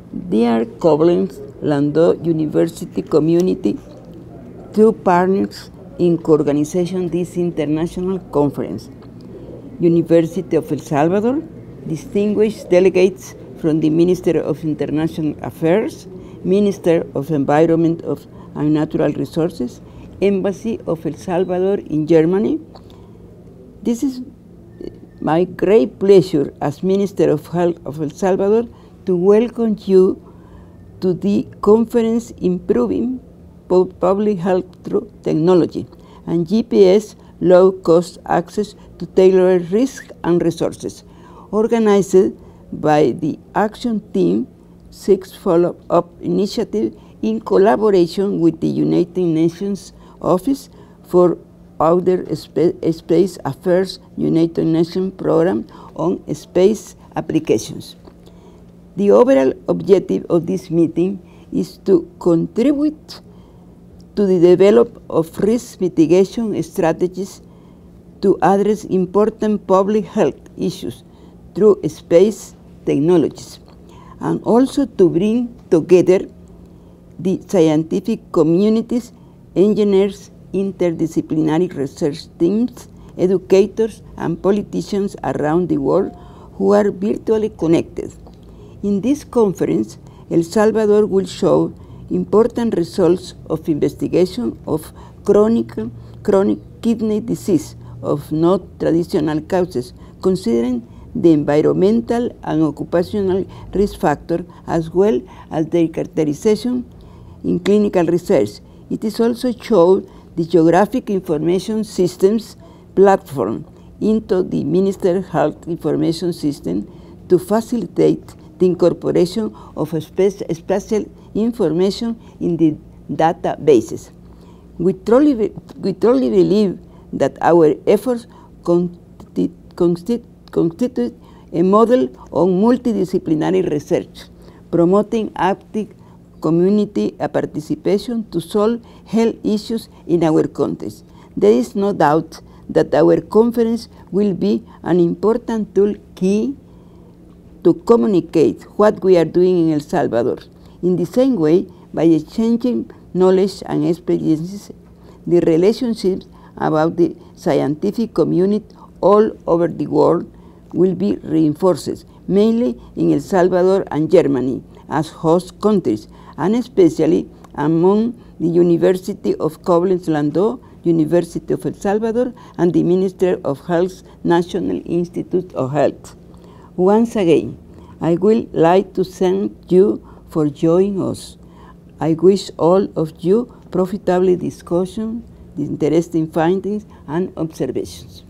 Dear Koblenz Landau University community, two partners in co-organization this international conference. University of El Salvador, distinguished delegates from the Minister of International Affairs, Minister of Environment and Natural Resources, Embassy of El Salvador in Germany. This is my great pleasure as Minister of Health of El Salvador to welcome you to the conference Improving Public Health Through Technology and GPS Low-Cost Access to Tailored Risk and Resources, organized by the Action Team 6 Follow-Up Initiative in collaboration with the United Nations Office for Outer Space Affairs United Nations Program on Space Applications. The overall objective of this meeting is to contribute to the development of risk mitigation strategies to address important public health issues through space technologies, and also to bring together the scientific communities, engineers, interdisciplinary research teams, educators, and politicians around the world who are virtually connected. In this conference, El Salvador will show important results of investigation of chronic kidney disease of non-traditional causes, considering the environmental and occupational risk factor as well as their characterization in clinical research. It is also showed the Geographic Information Systems platform into the Minister Health Information System to facilitate the incorporation of spatial information in the databases. We truly believe that our efforts constitute a model on multidisciplinary research, promoting active community participation to solve health issues in our countries. There is no doubt that our conference will be an important tool key to communicate what we are doing in El Salvador. In the same way, by exchanging knowledge and experiences, the relationships about the scientific community all over the world will be reinforced, mainly in El Salvador and Germany as host countries, and especially among the University of Koblenz Landau, University of El Salvador, and the Minister of Health's National Institute of Health. Once again, I would like to thank you for joining us. I wish all of you profitable discussion, interesting findings, and observations.